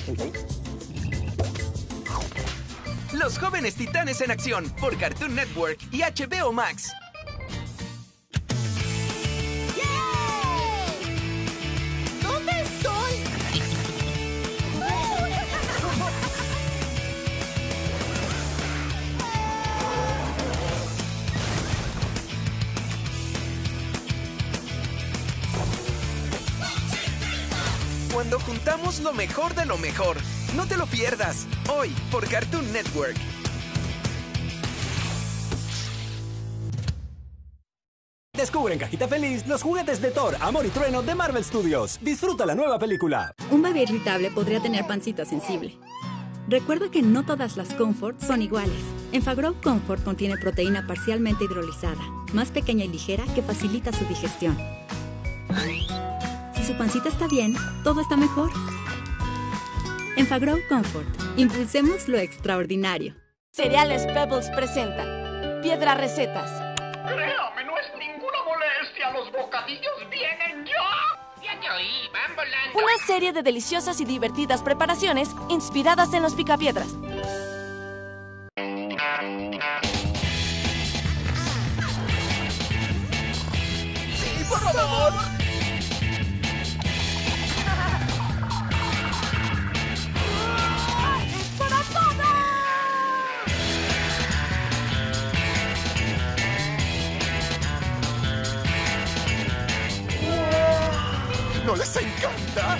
Los Jóvenes Titanes en Acción por Cartoon Network y HBO Max. ¿Dónde estoy? Cuando juntamos lo mejor de lo mejor. No te lo pierdas, hoy por Cartoon Network. Descubre en Cajita Feliz los juguetes de Thor, Amor y Trueno de Marvel Studios. Disfruta la nueva película. Un bebé irritable podría tener pancita sensible. Recuerda que no todas las Comfort son iguales. Enfagrow Comfort contiene proteína parcialmente hidrolizada, más pequeña y ligera que facilita su digestión. Si su pancita está bien, todo está mejor. Enfagrow Comfort. Impulsemos lo extraordinario. Cereales Pebbles presenta Piedra Recetas. Créame, no es ninguna molestia. Los bocadillos vienen ya. Ya te oí, van volando. Una serie de deliciosas y divertidas preparaciones inspiradas en los picapiedras. ¡Sí, por favor! ¿No les encanta?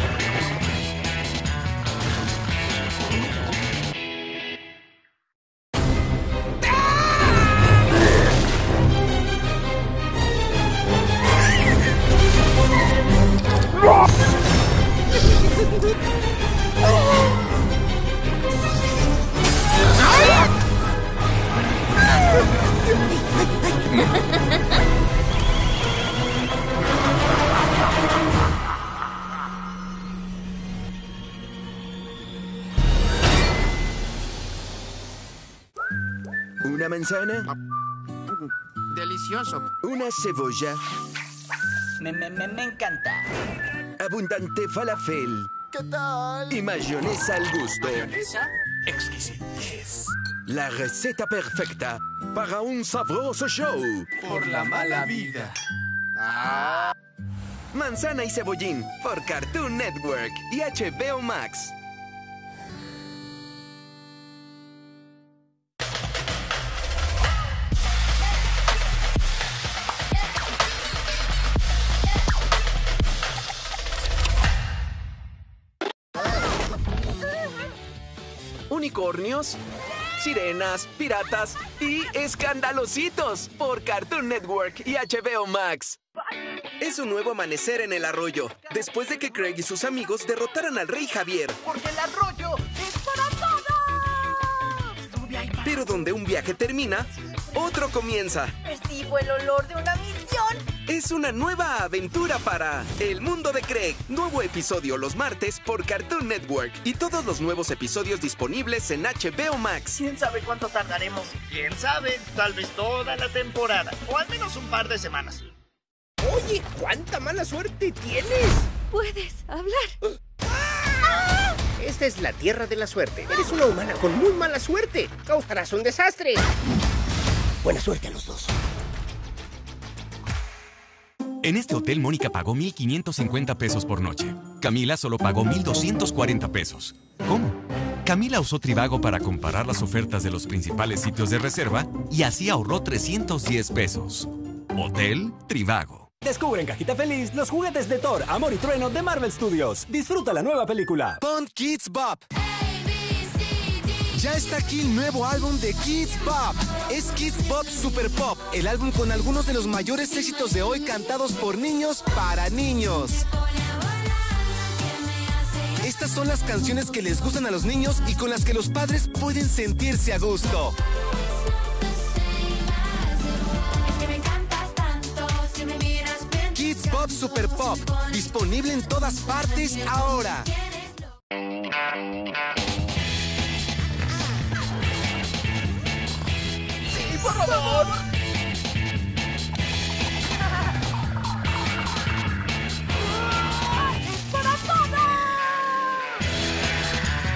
Una manzana, Delicioso. una cebolla, Me encanta. abundante falafel ¿Qué tal? y mayonesa al gusto. ¿Mayonesa? Exquisitez. La receta perfecta para un sabroso show. Por la mala vida. Manzana y cebollín por Cartoon Network y HBO Max. Unicornios, sirenas, piratas y escandalositos por Cartoon Network y HBO Max. Es un nuevo amanecer en el arroyo, después de que Craig y sus amigos derrotaran al rey Javier. ¡Porque el arroyo es para todos! Pero donde un viaje termina, otro comienza. Percibo el olor de una misión. Es una nueva aventura para El Mundo de Craig. Nuevo episodio los martes por Cartoon Network y todos los nuevos episodios disponibles en HBO Max. ¿Quién sabe cuánto tardaremos? ¿Quién sabe? Tal vez toda la temporada. O al menos un par de semanas. Oye, ¿cuánta mala suerte tienes? ¿Puedes hablar? Esta es la tierra de la suerte. Eres una humana con muy mala suerte. Causarás un desastre. Buena suerte a los dos. En este hotel, Mónica pagó 1,550 pesos por noche. Camila solo pagó 1,240 pesos. ¿Cómo? Camila usó Trivago para comparar las ofertas de los principales sitios de reserva y así ahorró 310 pesos. Hotel Trivago. Descubre en Cajita Feliz los juguetes de Thor, Amor y Trueno de Marvel Studios. Disfruta la nueva película. Pon Kids Bop. Ya está aquí el nuevo álbum de Kids Bop. Es Kids Bop Super Pop, el álbum con algunos de los mayores éxitos de hoy cantados por niños para niños. Estas son las canciones que les gustan a los niños y con las que los padres pueden sentirse a gusto. Kids Bop Super Pop, disponible en todas partes ahora. ¡Sí, por favor! ¡Es para todos!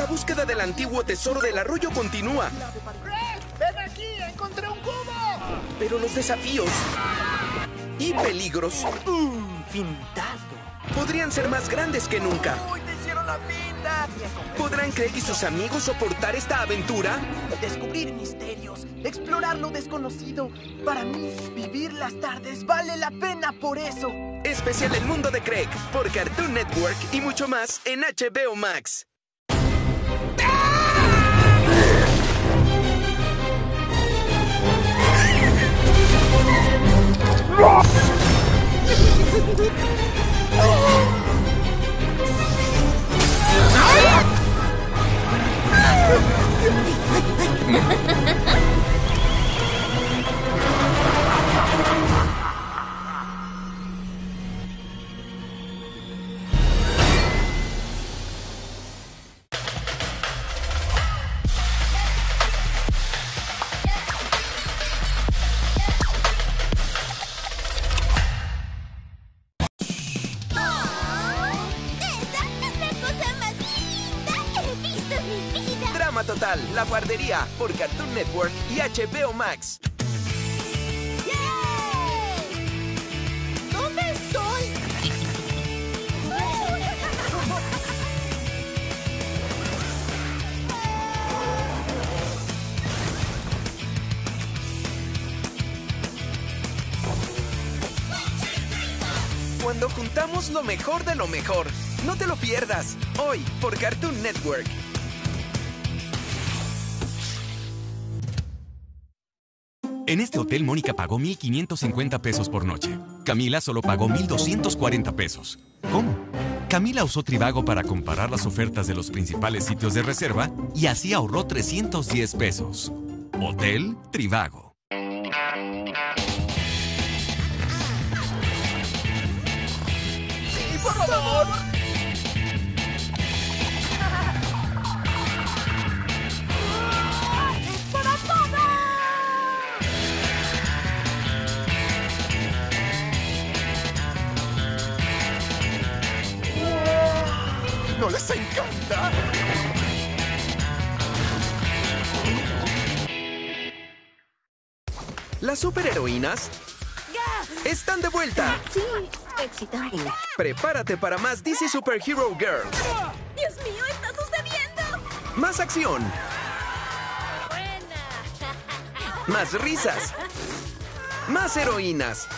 La búsqueda del antiguo tesoro del arroyo continúa. ¡Greg! ¡Ven aquí! ¡Encontré un cubo! Pero los desafíos y peligros Pintado. podrían ser más grandes que nunca. ¡Uy, te hicieron la pinta! ¿Podrán Craig y sus amigos soportar esta aventura? Descubrir misterios, explorar lo desconocido. Para mí, vivir las tardes vale la pena por eso. Especial El Mundo de Craig por Cartoon Network y mucho más en HBO Max. Drama Total, La Guardería por Cartoon Network y HBO Max. ¿Dónde estoy? Cuando juntamos lo mejor de lo mejor. No te lo pierdas. Hoy por Cartoon Network. En este hotel, Mónica pagó 1,550 pesos por noche. Camila solo pagó 1,240 pesos. ¿Cómo? Camila usó Trivago para comparar las ofertas de los principales sitios de reserva y así ahorró 310 pesos. Hotel Trivago. ¡Sí, por favor! ¡Es para todos! ¿No les encanta? Las superheroínas están de vuelta. Sí, excitante. Prepárate para más DC Superhero Girls. ¡Dios mío, está sucediendo! Más acción. Más risas. Más heroínas.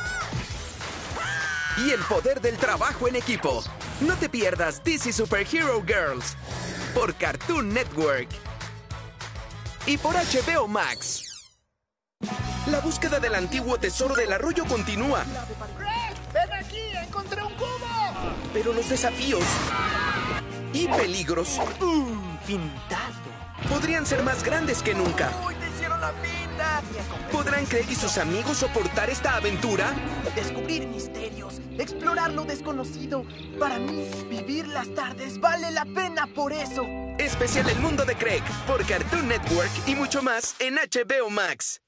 Y el poder del trabajo en equipo. No te pierdas DC Superhero Girls por Cartoon Network y por HBO Max. La búsqueda del antiguo tesoro del arroyo continúa. ¡Greg! ¡Ven aquí! ¡Encontré un cubo! Pero los desafíos y peligros Pintado. podrían ser más grandes que nunca. ¡Uy, te hicieron la pinta! ¿Podrán Craig y sus amigos soportar esta aventura? Descubrir misterios, explorar lo desconocido. Para mí, vivir las tardes vale la pena por eso. Especial El Mundo de Craig por Cartoon Network y mucho más en HBO Max.